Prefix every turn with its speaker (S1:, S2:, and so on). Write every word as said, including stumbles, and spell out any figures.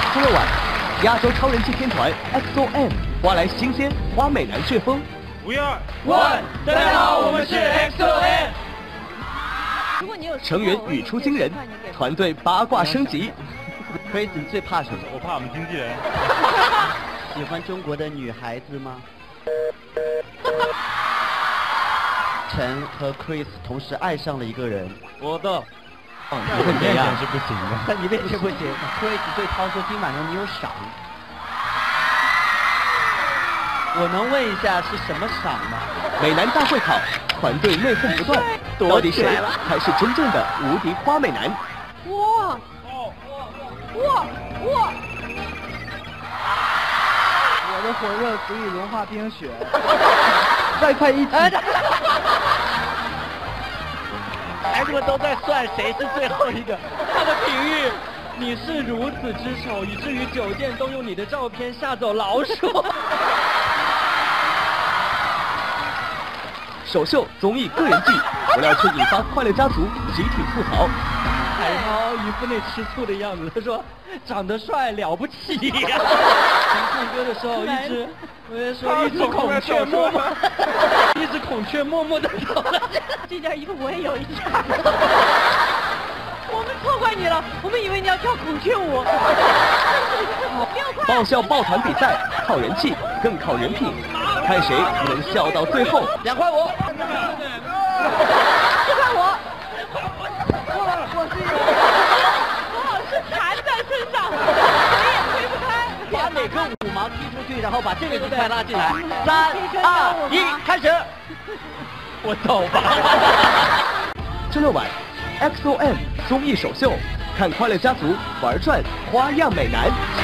S1: 周六晚，亚洲超人气天团 X O M 挖来新鲜花美男旋风。
S2: We are
S3: One， 大家好，我们是 X O M。
S4: 如果你有
S1: 成员语出惊人，团队八卦升级。
S5: Chris， 你最怕什么？
S2: 我怕我们经纪人。
S5: 喜欢中国的女孩子吗？陈和 Chris 同时爱上了一个人。
S3: 我的。
S5: 哦，你会怎样？
S2: 是不行的。
S5: 在你面前不行。Chris 对涛说：“今晚上你有赏。”我能问一下是什么赏吗？
S1: 美男大会考，团队内讧不断，到底谁才是真正的无敌花美男？
S4: 哇！哇哇！
S6: 我的火热足以融化冰雪。
S5: 再快一级！
S3: 孩子们都在算谁是最后一个。他的评语，你是如此之丑，以至于酒店都用你的照片吓走老鼠。
S1: 首秀综艺个人季，不料却引发快乐家族集体吐槽。
S3: 海涛一副那吃醋的样子，他说：“长得帅了不起呀、啊！”唱歌的时候，一只，我就说一只孔雀默默，一只孔雀默默的走了。
S4: 这件衣服我也有一件。我们错怪你了，我们以为你要跳孔雀舞。
S1: 爆笑抱团比赛，靠人气，更靠人品，看谁能笑到最后。
S5: 两块五，
S4: 四块五。我是我好像是缠在身上，谁也推不开。
S5: 把每个五毛踢出去，然后把这个一块拉进来。三二一，开始！
S3: 我走吧。
S1: 周六晚 ，X O M 综艺首秀，看快乐家族玩转花样美男。